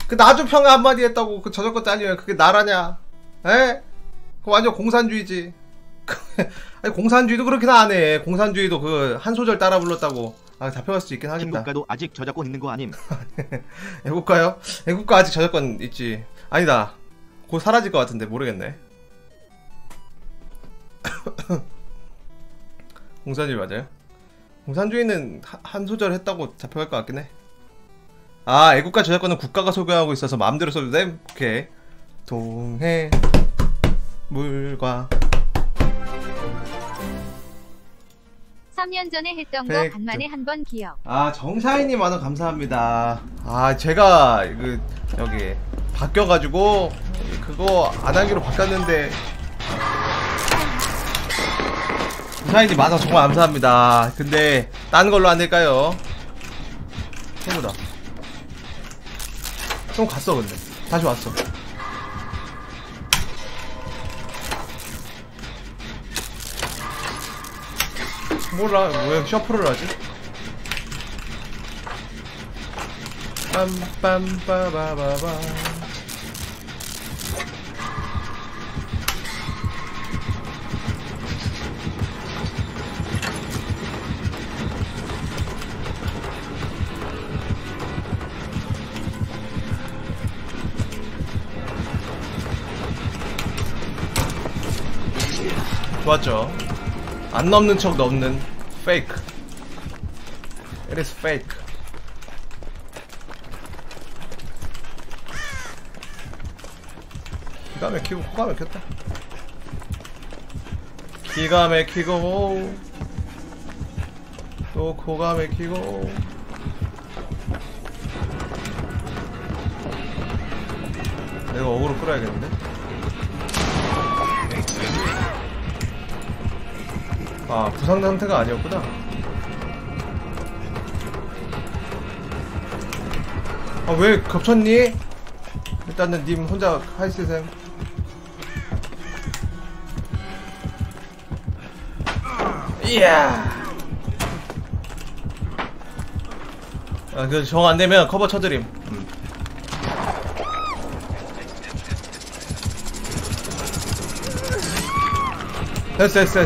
그 나주평 한마디 했다고 그 저작권 잘리면 그게 나라냐? 에? 그거 완전 공산주의지. 아니 공산주의도 그렇게는 안 해. 공산주의도 그 한 소절 따라 불렀다고 잡혀갈 수 있긴 하겠다. 애국가도 아직 저작권 있는 거 아님? 애국가요? 애국가 아직 저작권 있지. 아니다. 곧 사라질 것 같은데 모르겠네. 공산주의 맞아요? 공산주의는 한 소절 했다고 잡혀갈 것 같긴 해. 아, 애국가 저작권은 국가가 소유하고 있어서 마음대로 써도 돼? 오케이. 동해 물과 3년 전에 했던 거 간만에 한번 기억. 아, 정샤이님 만원 감사합니다. 아, 제가 여기 바뀌어가지고 그거 안 하기로 바뀌었는데 정샤이님 만원 정말 감사합니다. 근데 딴 걸로 안 될까요? 해보다. 좀 갔어 근데 다시 왔어. 몰라 왜 셔플을 하지? 빰빰빠바바바. 좋았죠. 안 넘는 척 넘는 fake. It is fake. 기가 막히고 코가 막혔다. 기가 막히고 또 코가 막히고. 내가 어그로 끌어야겠는데? 아, 부상 상태가 아니었구나. 아, 왜 겹쳤니? 일단은 님 혼자 하이스셈. 이야. 아, 그 정 안되면 커버 쳐드림. 됐어.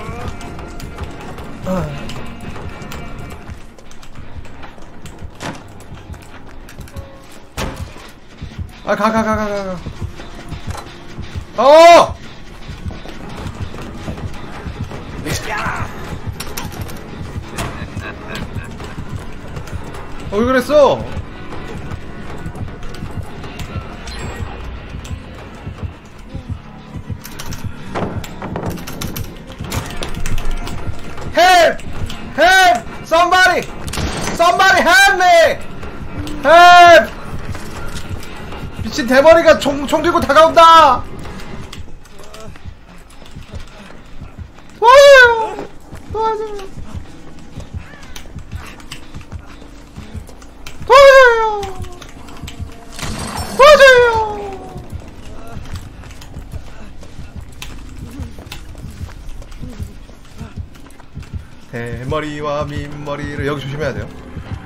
아, 가. 어! 왜 그랬어? Help! Somebody help me! Help! 미친 대머리가 총 들고 다가온다! 도와줘요! 대머리와 민머리를 여기 조심해야 돼요.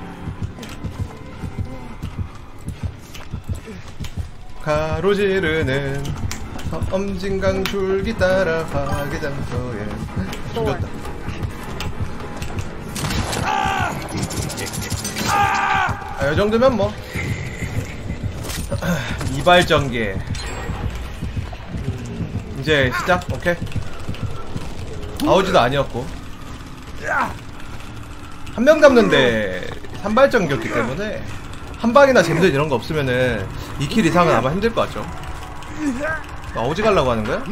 가로지르는 엄진강 줄기 따라 화개장터에 죽였다. 아, 요정도면 뭐 이발전개 이제 시작. 오케이. 아우지도 아니었고 한 명 잡는데 산발전기였기 때문에 한 방이나 잼들 이런 거 없으면은 2킬 이상은 아마 힘들 것 같죠. 아우지 가려고 하는 거야?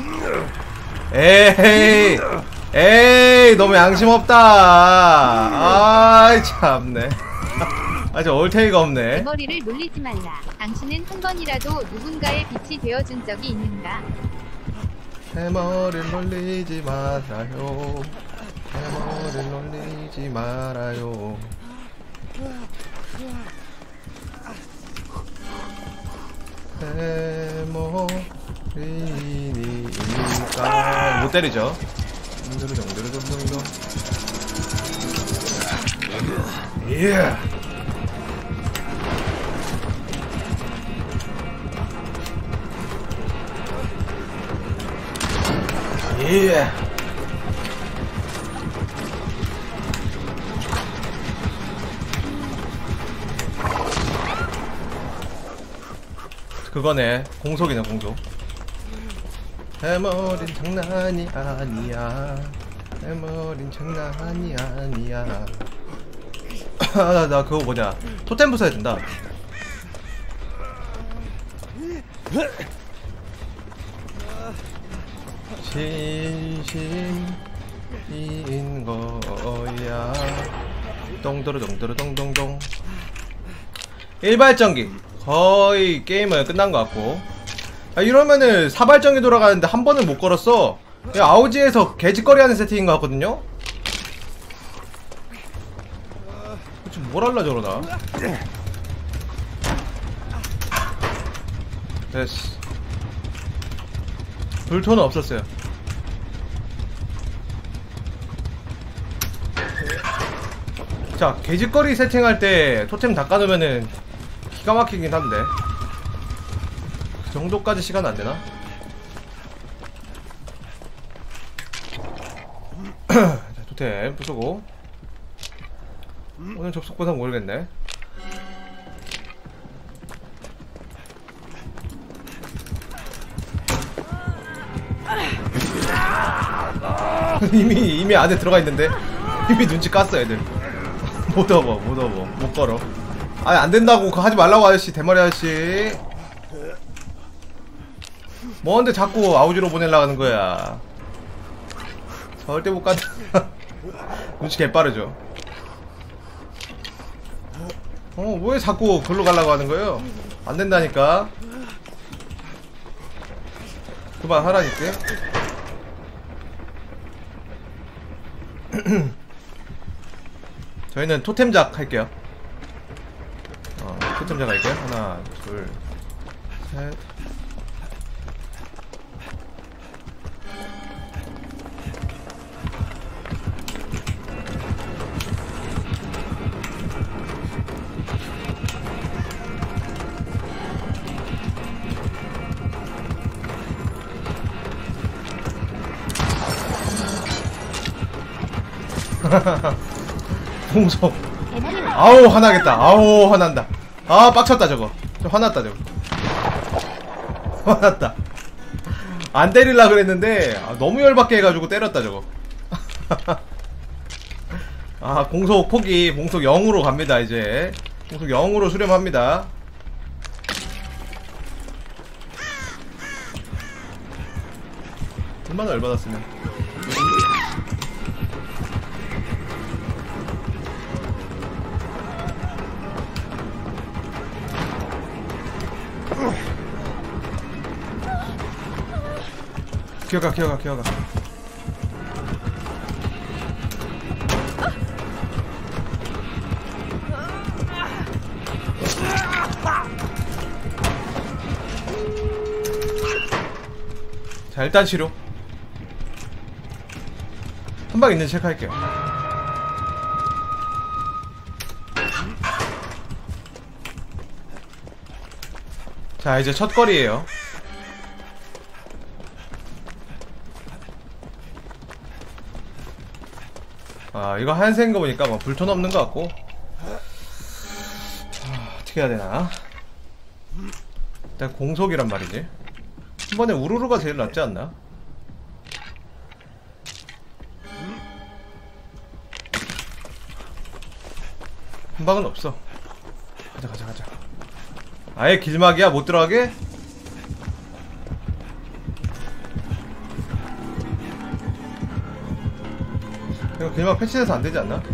에이 너무 양심 없다. 아이 참네. 아, 저 올테이가 없네. 머리를 놀리지 말라. 당신은 한 번이라도 누군가의 빛이 되어준 적이 있는가? 대머리를 놀리지 말아요. 대머리를 놀리지 말아요. 대머리니까 못 때리죠. 예. 예. 그거네. 공속이네, 공속. 해머린 장난이 아니야. 해머린 장난이 아니야. 나 그거 뭐냐. 토템 부숴야 된다. 진심인 거야. 동도르동도르 동동동. 일발전기 거의 게임은 끝난 것 같고. 이러면은 사발전기 돌아가는데 한 번은 못 걸었어. 아우지에서 개짓거리 하는 세팅인 것 같거든요. 지금 뭘 할라 저러나. 됐어. 불토는 없었어요. 자, 개짓거리 세팅할 때 토템 다 까놓으면은 기가 막히긴 한데 그 정도까지 시간 안 되나? 자, 토템 부수고. 오늘 접속 보상 모르겠네. 이미 안에 들어가 있는데 이미 눈치 깠어 애들. 못 업어 못 걸어. 아니 안 된다고. 그거 하지 말라고 아저씨. 대머리 아저씨. 뭔데 자꾸 아우지로 보내려고 하는 거야. 절대 못 간다. 눈치 개빠르죠. 왜 자꾸 글로 가려고 하는 거예요? 안 된다니까. 그만 하라니까. 저희는 토템작 할게요. 토템작 할게요. 하나, 둘, 셋. 공속. 아우 화나겠다. 아우 화난다. 아 빡쳤다 저거. 좀 화났다 저거. 화났다. 안 때릴라 그랬는데 너무 열받게 해가지고 때렸다 저거. 아 공속 포기. 공속 0으로 갑니다 이제. 공속 0으로 수렴합니다. 얼마나 열받았으면. 기어가. 자 일단 치료. 한방 있는지 체크할게요. 자 이제 첫 거리에요. 이거 하얀색인 거 보니까 뭐 불톤 없는 거 같고. 어떻게 해야 되나? 일단 공속이란 말이지. 한 번에 우르르가 제일 낫지 않나? 한 방은 없어. 가자. 아예 길막이야? 못 들어가게? 이거 길막 패치돼서 안 되지 않나?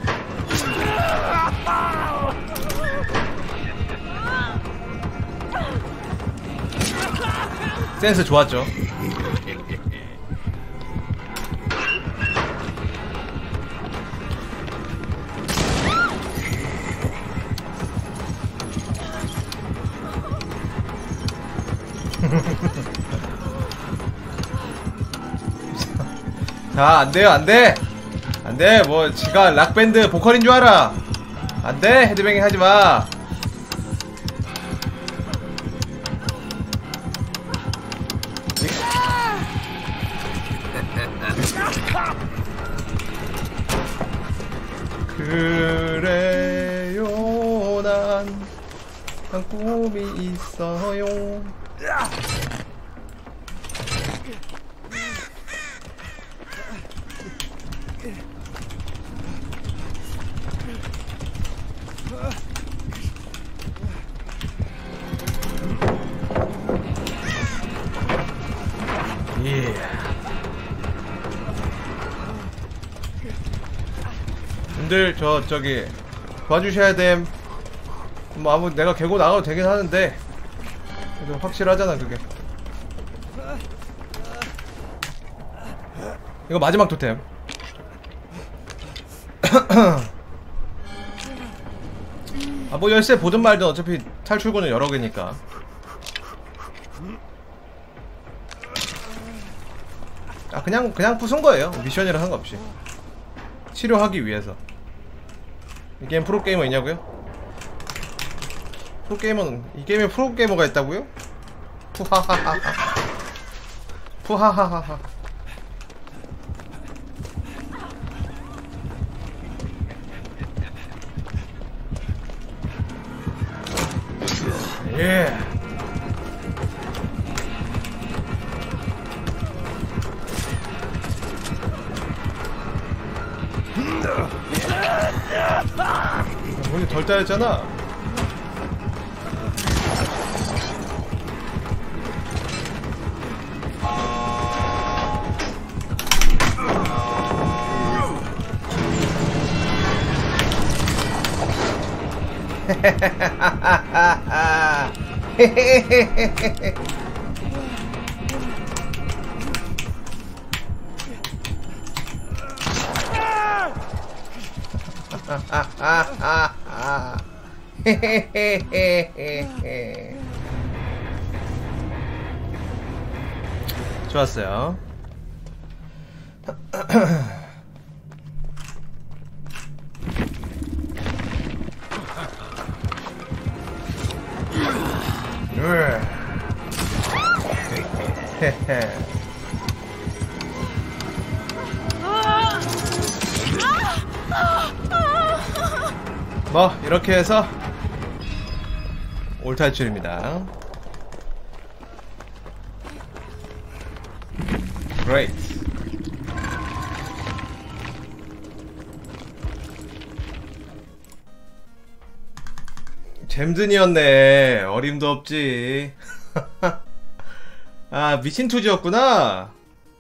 센스 좋았죠. 자 안돼요 안돼 뭐 지가 락밴드 보컬인 줄 알아. 안돼 헤드뱅잉 하지마. 그래요 난 꿈이 있어요. 예. 님들 저기 도와주셔야 됨. 뭐 아무 내가 개고 나가도 되긴 하는데 그래도 확실하잖아 그게. 이거 마지막 토템. 아 뭐 열쇠 보든 말든 어차피 탈출구는 여러 개니까. 아 그냥 부순 거예요. 미션이라 상관없이 치료하기 위해서. 이 게임 프로게이머 있냐고요? 프로게이머는 이 게임에 프로게이머가 있다고요? 푸하하하하 푸하하하하. 예. 문이 덜 따였잖아. 좋았어요. 뭐 이렇게 해서 올 탈출입니다. Great. 잼든이었네. 어림도 없지. 아 미친 투지였구나.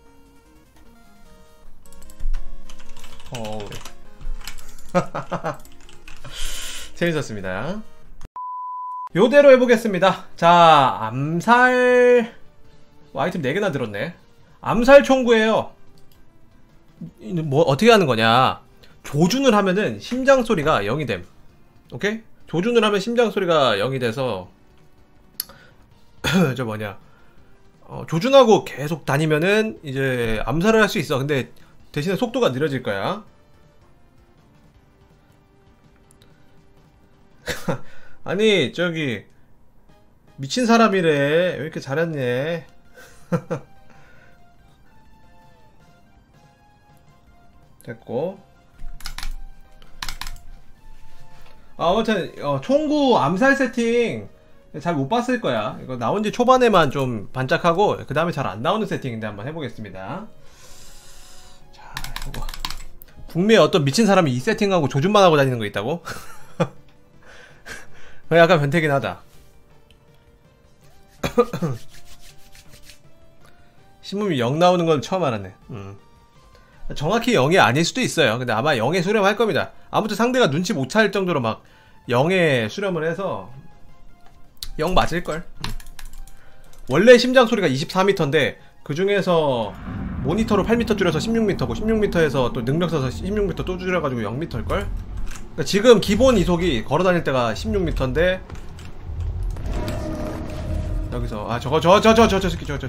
재밌었습니다. 요대로 해보겠습니다. 자 암살 아이템 4개나 들었네. 암살 총구예요. 뭐 어떻게 하는 거냐. 조준을 하면은 심장 소리가 0이 됨. 오케이? 조준을 하면 심장 소리가 0이 돼서 저 뭐냐 조준하고 계속 다니면은 이제 암살을 할 수 있어. 근데 대신에 속도가 느려질 거야. 아니 저기 미친 사람이래. 왜 이렇게 잘했네. 됐고. 아무튼 총구 암살 세팅 잘 못 봤을 거야. 이거 나온지 초반에만 좀 반짝하고 그 다음에 잘 안 나오는 세팅인데 한번 해보겠습니다. 자 이거 북미에 어떤 미친 사람이 이 세팅하고 조준만 하고 다니는 거 있다고? 약간 변태긴 하다. 신문이 0 나오는 건 처음 알았네. 정확히 0이 아닐 수도 있어요. 근데 아마 0에 수렴할 겁니다. 아무튼 상대가 눈치 못 챌 정도로 막 0에 수렴을 해서 0 맞을걸. 원래 심장 소리가 24m인데 그 중에서 모니터로 8m 줄여서 16m고 16m에서 또 능력 써서 16m 또 줄여가지고 0m일걸? 그러니까 지금 기본 이속이 걸어다닐 때가 16m인데 여기서 저 새끼 저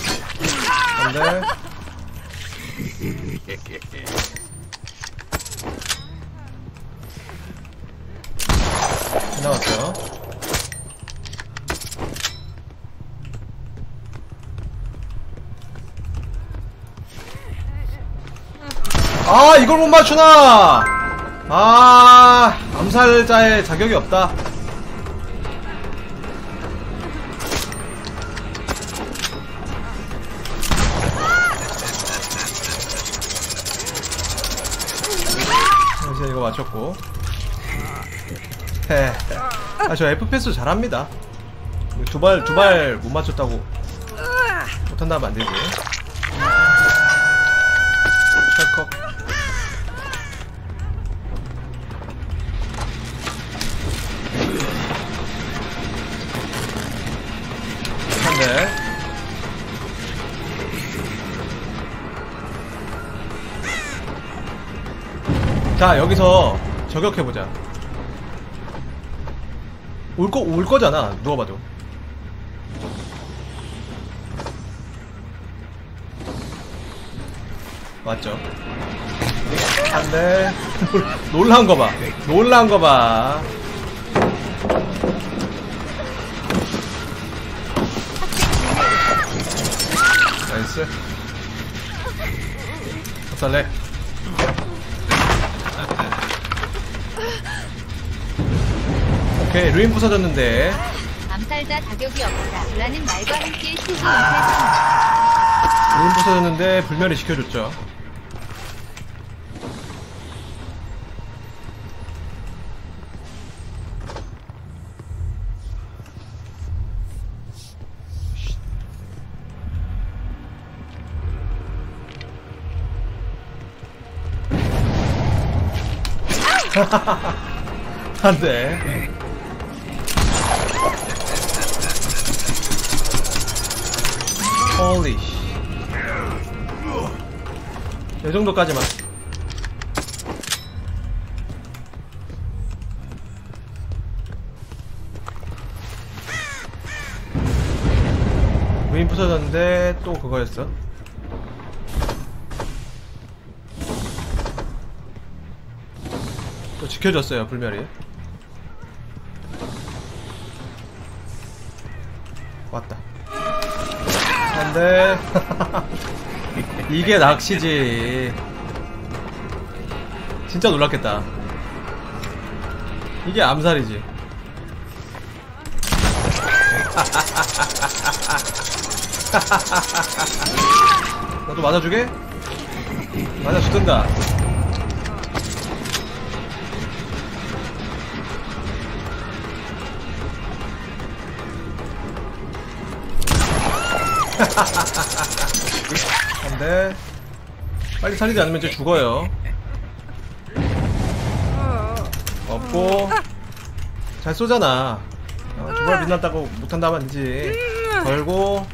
안돼. 아, 이걸 못 맞추나! 아, 암살자의 자격이 없다. 이거 맞췄고. 헤. 아, 저 FPS 잘합니다. 두 발 못 맞췄다고 못한다면 안 되지. 철컥. 한대. 자, 여기서 저격해보자. 올 거잖아, 누가 봐도. 맞죠? 안 돼. 놀라운 거 봐. 놀라운 거 봐. 나이스. 박살내. 오케이, 루인 부서졌는데. 암살자 자격이 없다. 라는 말과 함께 시즌 암살자. 루인 부서졌는데 불멸이 시켜줬죠. 안돼. 홀리 씨. 이 정도까지만. 루인 부서졌는데 또 그거였어. 또 지켜줬어요, 불멸이. 왔다. 안돼. 이게 낚시지. 진짜 놀랐겠다. 이게 암살이지. 너도 맞아주게? 맞아주든가. 안돼. 빨리 살리지 않으면 이제 죽어요. 없고. 잘 쏘잖아. 두 발 빛났다고 못한다면 아니지. 걸고.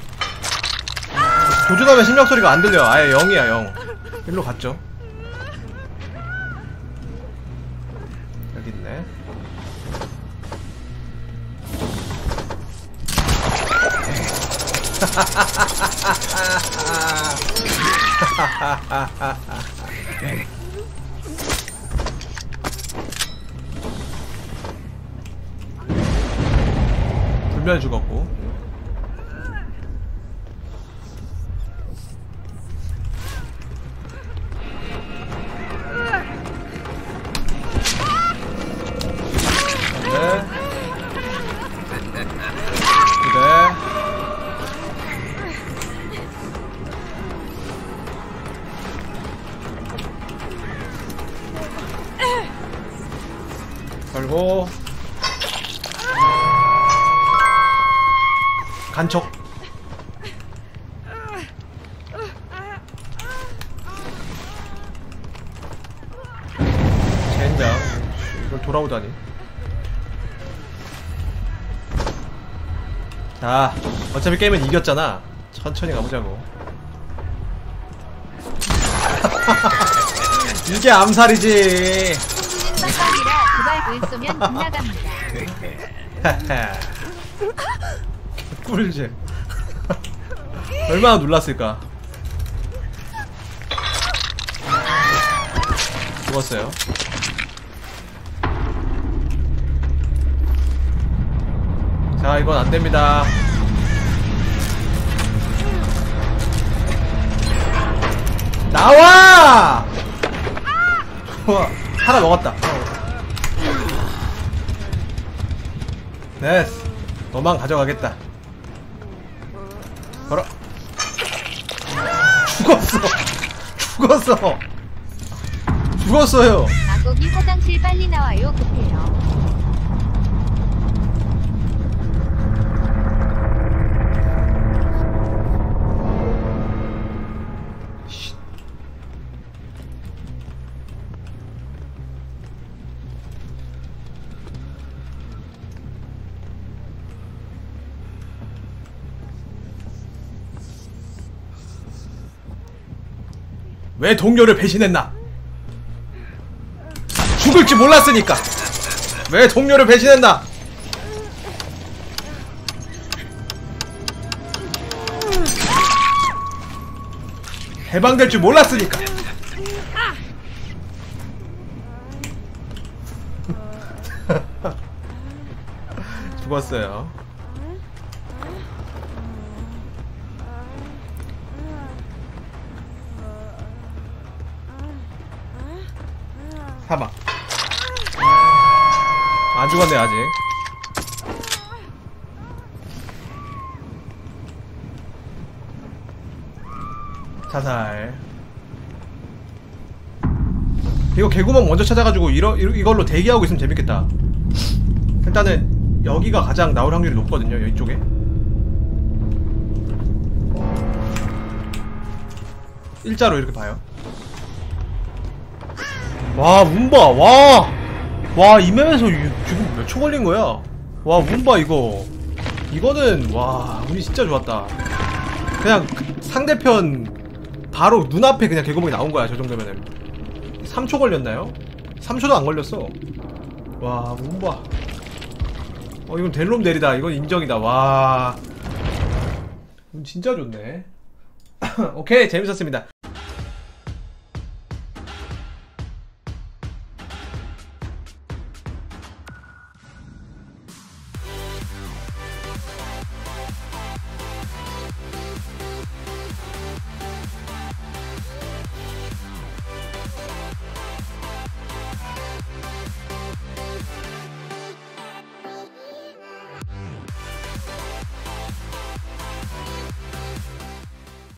조준하면 심장소리가 안 들려. 아예 0이야 0. 일로 갔죠. 여기 있네. 불멸 죽었고. 네. 그래. 걸고. 간척. 젠장. 이걸 돌아오다니. 자, 어차피 게임은 이겼잖아. 천천히 가보자고. 이게 암살이지. 소수는 빡빡이라 두발 쏘면 빗나갑니다. 꿀잼. 얼마나 놀랐을까. 죽었어요. 자, 이건 안됩니다. 나와! 우와, 하나 먹었다. 됐어. 너만 가져가겠다. 걸어. 죽었어. 죽었어. 죽었어요. 아거기 화장실 빨리 나와요. 급해요. 왜 동료를 배신했나? 죽을지 몰랐으니까. 왜 동료를 배신했나? 해방될 줄 몰랐으니까. 죽었어요. 사막. 안 죽었네 아직. 자살. 이거 개구멍 먼저 찾아가지고 이걸로 대기하고 있으면 재밌겠다. 일단은 여기가 가장 나올 확률이 높거든요. 이쪽에. 일자로 이렇게 봐요. 와, 문봐. 와, 이 맵에서 지금 몇 초 걸린 거야? 와, 문봐, 이거. 이거는, 와, 운이 진짜 좋았다. 그냥 상대편 바로 눈앞에 그냥 개구멍이 나온 거야, 저 정도면은. 3초 걸렸나요? 3초도 안 걸렸어. 와, 문봐. 이건 델롬 대리다. 이건 인정이다. 와. 운 진짜 좋네. 오케이, 재밌었습니다.